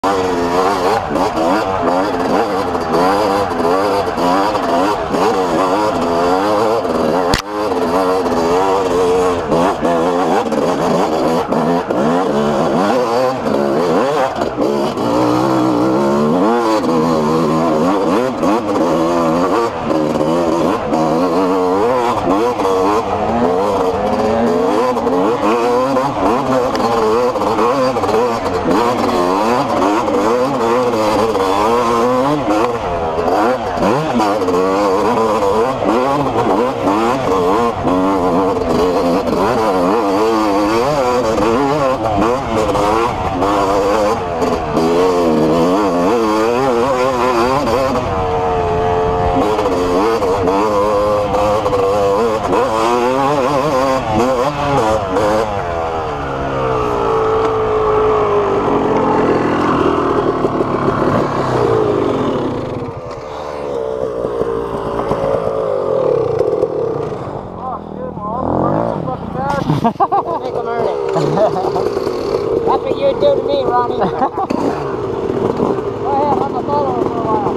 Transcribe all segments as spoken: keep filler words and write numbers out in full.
Make them earn it. That's what you would do to me, Ronnie. Go ahead, I'm a follower for a while.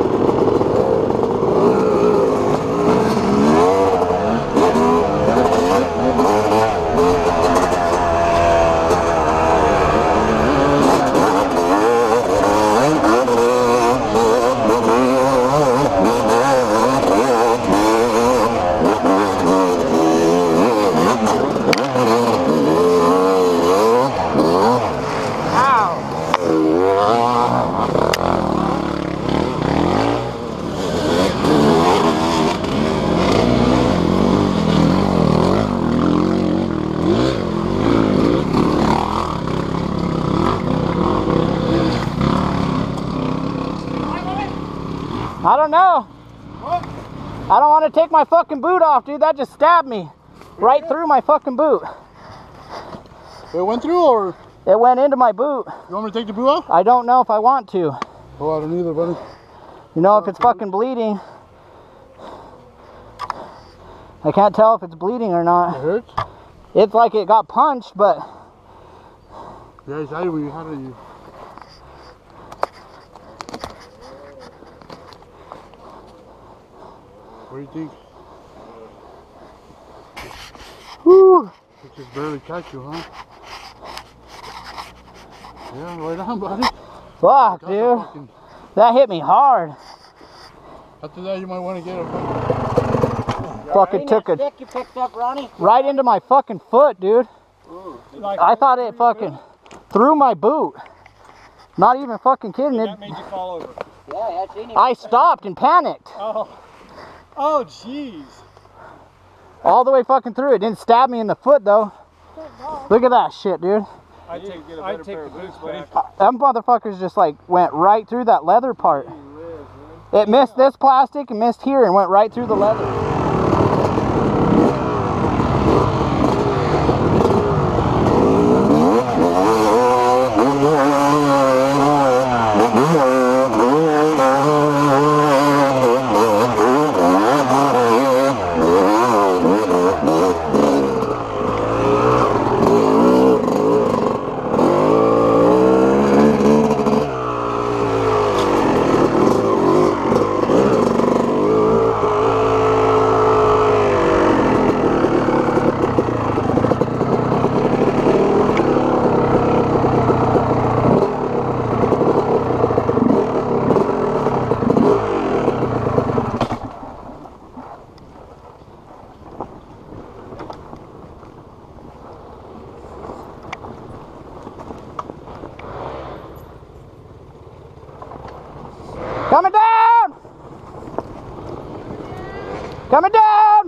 I don't know. What? I don't want to take my fucking boot off, dude. That just stabbed me right through my fucking boot. It went through, or? It went into my boot. You want me to take the boot off? I don't know if I want to. Oh, I don't either, buddy. You know, if it's fucking bleeding. I can't tell if it's bleeding or not. It hurts? It's like it got punched, but... Yeah, exactly where you had it. You... What do you think? Whew. It just barely catch you, huh? Yeah, right on, buddy. Fuck, dude. Fucking... That hit me hard. After that, you might want to get a fucking right? took it you picked up, Ronnie? right into my fucking foot, dude. Ooh, like I thought it fucking through my boot. Not even fucking kidding. That made you fall over. Yeah, I seen it. I stopped and panicked. Oh. Oh, jeez. All the way fucking through. It didn't stab me in the foot, though. Look at that shit, dude. I'd take, I'd take the boots back. Them motherfuckers just like went right through that leather part. It missed this plastic and missed here and went right through the leather. Coming down! Coming down!